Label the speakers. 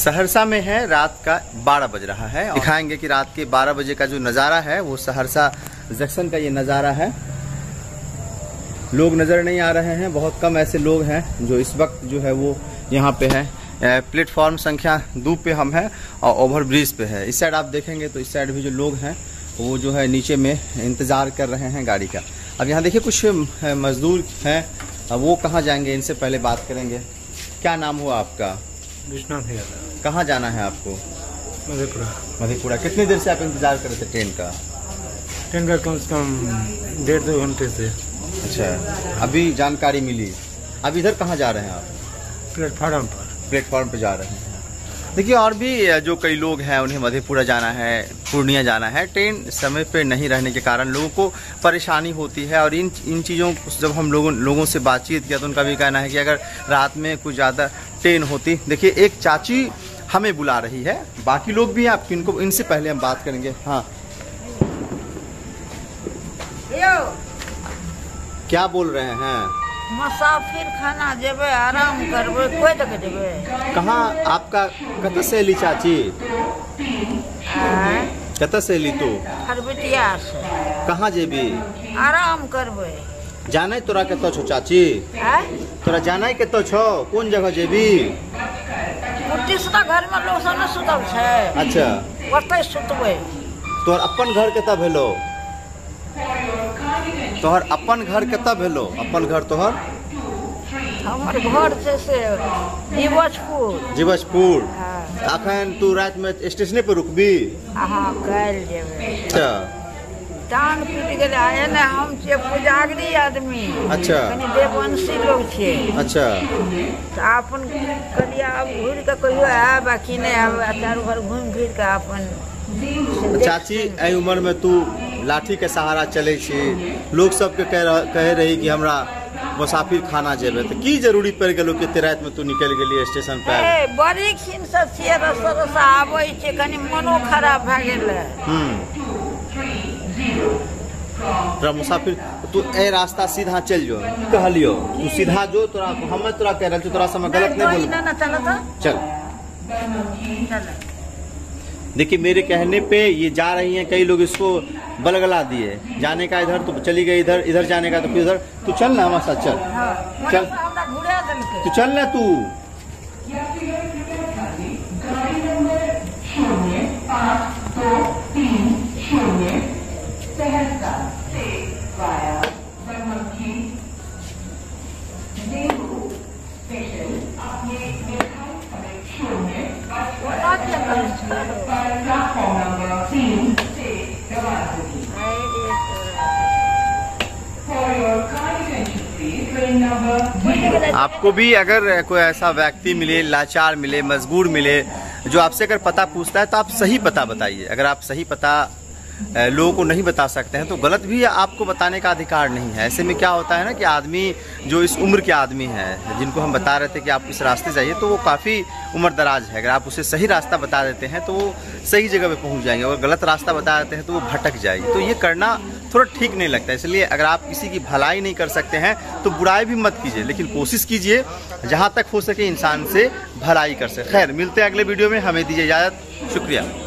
Speaker 1: सहरसा में है, रात का 12 बज रहा है। दिखाएंगे कि रात के 12 बजे का जो नज़ारा है वो सहरसा जंक्शन का ये नज़ारा है। लोग नज़र नहीं आ रहे हैं, बहुत कम ऐसे लोग हैं जो इस वक्त जो है वो यहाँ पे है। प्लेटफॉर्म संख्या 2 पे हम हैं और ओवर ब्रिज पे है। इस साइड आप देखेंगे तो इस साइड भी जो लोग हैं वो जो है नीचे में इंतज़ार कर रहे हैं गाड़ी का। अब यहाँ देखिए कुछ मजदूर हैं, अब वो कहाँ जाएंगे, इनसे पहले बात करेंगे। क्या नाम हुआ आपका? कहाँ जाना है आपको?
Speaker 2: मधेपुरा।
Speaker 1: मधेपुरा। कितनी देर से आप इंतजार कर रहे थे ट्रेन का?
Speaker 2: ट्रेन का कम से कम 1.5-2 घंटे से।
Speaker 1: अच्छा, अभी जानकारी मिली। अब इधर कहाँ जा रहे हैं आप?
Speaker 2: प्लेटफार्म पर।
Speaker 1: प्लेटफॉर्म पे जा रहे हैं। देखिए और भी जो कई लोग हैं उन्हें मधेपुरा जाना है, पूर्णिया जाना है। ट्रेन समय पे नहीं रहने के कारण लोगों को परेशानी होती है और इन चीज़ों जब हम लोगों से बातचीत किया तो उनका भी कहना है कि अगर रात में कुछ ज़्यादा ट्रेन होती। देखिए एक चाची हमें बुला रही है, बाकी लोग भी हैं, आप किनको, इनसे पहले हम बात करेंगे। हाँ, क्या बोल रहे हैं?
Speaker 3: मुसाफिर खाना जेबे, आराम करबे, कोई तक जेबे।
Speaker 1: कहाँ आपका कत से ली चाची? कत से ली तू?
Speaker 3: खरबटिया से।
Speaker 1: कहाँ जेबी?
Speaker 3: आराम करबे।
Speaker 1: जाने तोरा कत छो चाची? तोरा जाने कत छो? कौन जगह जेबी?
Speaker 3: तीसरा घर में लोग सब सुतल छे।
Speaker 1: अच्छा,
Speaker 3: ओतै सुतबे।
Speaker 1: तोहर अपन घर कत भेलो? तोहर अपन घर कत भेलो? अपन घर तोहर?
Speaker 3: हमर घर से जीवजपुर।
Speaker 1: जीवजपुर। अखन तू रात में स्टेशन पे रुकबी?
Speaker 3: हाँ, कल जेबे।
Speaker 1: अच्छा,
Speaker 3: टांग टूट गेले आए ने, हम छे पुजागरी आदमी।
Speaker 1: अच्छा,
Speaker 3: कनी देववंशी लोग छे।
Speaker 1: अच्छा,
Speaker 3: तो अपन कलिया अब घूर के कहियो आ, बाकी नहीं अब चारों घर घूम फिर के अपन।
Speaker 1: चाची एहि उम्र में तू लाठी के सहारा चले छी, लोग सबके कहे रही कि हमरा मुसाफिर खाना जेबे, तो की जरूरी पड़ गेलो कि रात में तू निकल गेली स्टेशन पे?
Speaker 3: बड़ी खिन से छिए, रस्ता आबै छे, कनी मनो खराब भ गेले।
Speaker 1: तोरा मुसाफिर तू ए रास्ता सीधा चल जो, कहलियो तू सीधा जो, तोरा हमें तोरा कह रहल छी, तोरा समय गलत नहीं बोल।
Speaker 3: ना चल तो चल।
Speaker 1: देखिए मेरे कहने पे ये जा रही हैं, कई लोग इसको बलगला दिए, जाने का इधर तो चली गई इधर, इधर जाने का तो फिर उधर। तू चल ना हमारे साथ, चल।
Speaker 3: हाँ,
Speaker 1: चल तू, चल ना तू। आपको भी अगर कोई ऐसा व्यक्ति मिले, लाचार मिले, मजबूर मिले, जो आपसे अगर पता पूछता है तो आप सही पता बताइए। अगर आप सही पता लोगों को नहीं बता सकते हैं तो गलत भी आपको बताने का अधिकार नहीं है। ऐसे में क्या होता है ना कि आदमी जो इस उम्र के आदमी हैं, जिनको हम बता रहे थे कि आप इस रास्ते जाइए, तो वो काफ़ी उम्र दराज है। अगर आप उसे सही रास्ता बता देते हैं तो वो सही जगह पे पहुंच जाएंगे, और गलत रास्ता बता देते हैं तो वो भटक जाएगी। तो ये करना थोड़ा ठीक नहीं लगता। इसलिए अगर आप किसी की भलाई नहीं कर सकते हैं तो बुराई भी मत कीजिए, लेकिन कोशिश कीजिए जहाँ तक हो सके इंसान से भलाई कर सके। खैर, मिलते हैं अगले वीडियो में, हमें दीजिए इजाज़त। शुक्रिया।